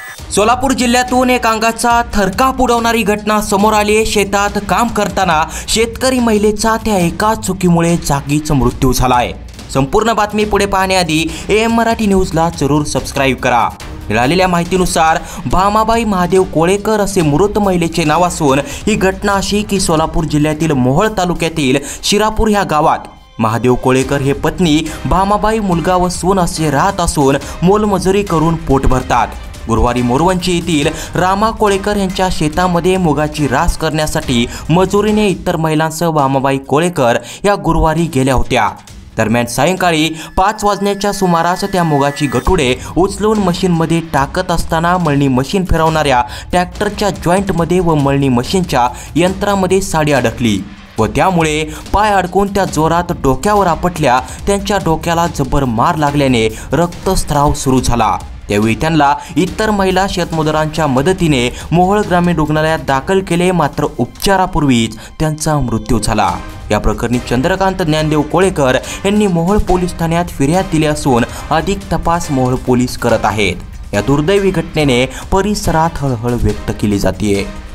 सोलापूर जिल्ह्यातून एक अंगाचा थरकाप उडवणारी घटना समोर आली आहे। शेतात काम करताना शेतकरी महिलेचा त्या एका चुकीमुळे जागीच मृत्यू झालाय। संपूर्ण बातमी पुढे पाहण्याआधी AM मराठी न्यूजला जरूर सबस्क्राइब करा। मिळालेल्या माहितीनुसार भामाबाई महादेव कोळेकर असे मृत महिलेचे नाव असून ही घटना अशी की सोलापूर जिल्ह्यातील मोहोळ तालुक्यातील शिरापूर ह्या गावात महादेव कोळेकर हे पत्नी भामाबाई मुलगा व सून असे राहत असून मोलमजुरी करून पोट भरतात। गुरुवारी मोरवंची येथील रामा कोळेकर यांच्या शेतामध्ये मुगाची रास करण्यासाठी मजुरीने इतर महिलांसह भामाबाई कोळेकर या गुरुवारी गेल्या होत्या। दरम्यान सायंकाळी 5 वाजण्याच्या सुमारास त्या मुगाची गठुडे उचलून मशीनमध्ये टाकत असताना मळणी मशीन फिरवणाऱ्या ट्रॅक्टरच्या जॉईंटमध्ये व मळणी मशीनच्या यंत्रामध्ये साडी अडकली व त्यामुळे पाय अडकून त्या जोरात डोक्यावर आपटल्या। त्यांच्या डोक्याला जबर मार लागल्याने रक्तस्राव सुरू झाला। त्यावेळी त्यांना इतर महिला शेतमजुरांच्या मदतीने मोहोळ ग्रामीण रुग्णालयात दाखल केले, मात्र उपचारापूर्वीच त्यांचा मृत्यू झाला। या प्रकरणी चंद्रकांत ज्ञानदेव कोळेकर यांनी मोहोळ पोलीस ठाण्यात फिर्याद दिली असून अधिक तपास मोहोळ पोलीस करत आहेत। या दुर्दैवी घटनेने परिसरात हळहळ व्यक्त केली जाते।